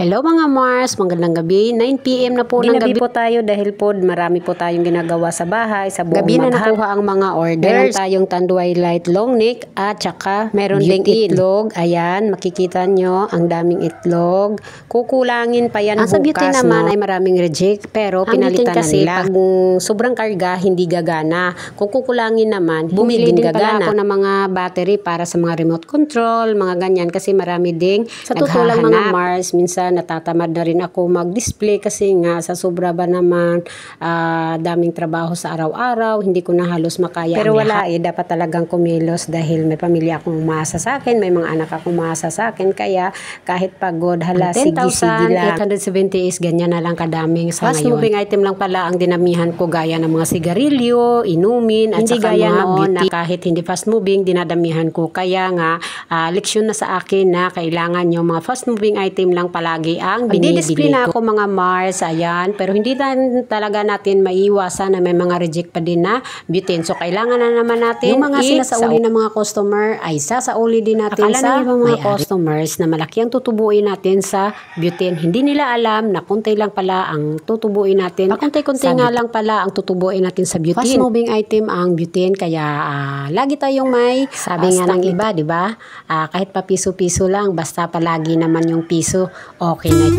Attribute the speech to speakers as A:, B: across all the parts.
A: Hello mga Mars, magandang gabi. 9 PM na po ng gabi po tayo dahil po marami po tayong ginagawa sa bahay, sa buong gabi na nakuha ang mga orders. Meron tayong Tanduay Light Long Neck at saka meron ding itlog. Ayan, makikita nyo ang daming itlog. Kukulangin pa yan bukas. Ang sa beauty naman ay maraming reject pero pinalitan na nila. Pag sobrang karga, hindi gagana. Kung kukulangin naman, bumili din gagana. Ako ng mga battery para sa mga remote control, mga ganyan kasi marami ding sa totoo lang mga Mars. Minsan natatamad na rin ako mag-display kasi nga sa sobra ba naman daming trabaho sa araw-araw, hindi ko na halos makaya. Pero wala dapat talagang kumilos dahil may pamilya akong umaasa sa akin, may mga anak akong umaasa sa akin, kaya kahit pagod, hala, sige-sige lang. 870 is ganyan na lang kadaming sa ngayon. Fast moving item lang pala ang dinamihan ko gaya ng mga sigarilyo, inumin, at hindi saka gaya noon na kahit hindi fast moving, dinadamihan ko. Kaya nga, leksyon na sa akin na kailangan yung mga fast moving item lang pala lagi ang binibili ko. Ako mga Mars, ayan, pero hindi talaga natin maiwasan na may mga reject pa din na butane. So, kailangan na naman natin yung mga sinasauli ng mga customer ay sasauli din natin sa mga customers na malaki ang tutubuin natin sa butane. Hindi nila alam na kunti lang pala ang tutubuin natin. Kunti-kunti nga lang pala ang tutubuin natin sa butane. Fast moving item ang butane, kaya lagi tayong may sabi nga ng iba, di ba? Kahit pa piso-piso lang, basta palagi naman yung piso. Okay na.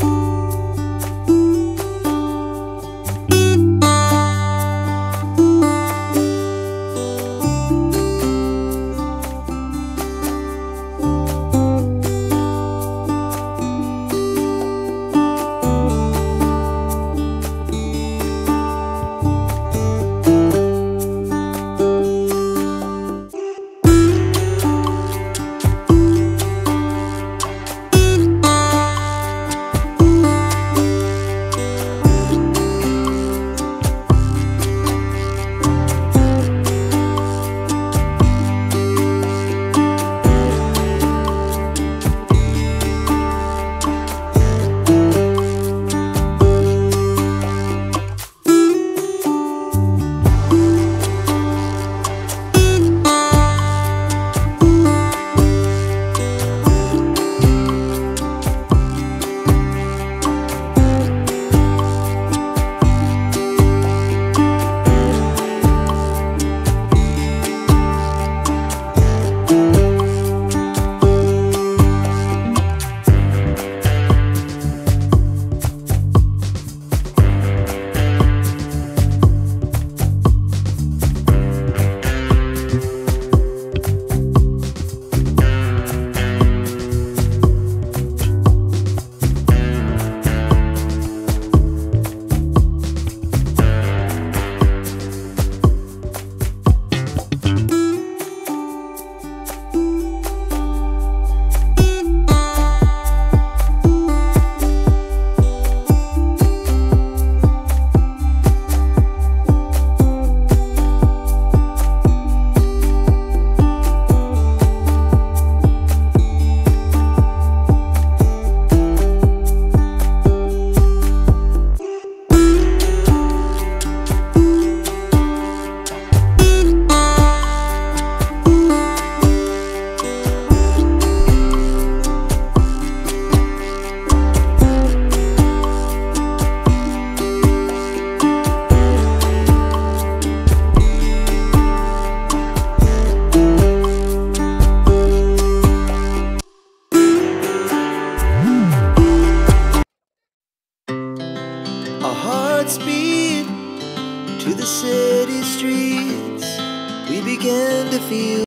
B: Speed to the city streets, we began to feel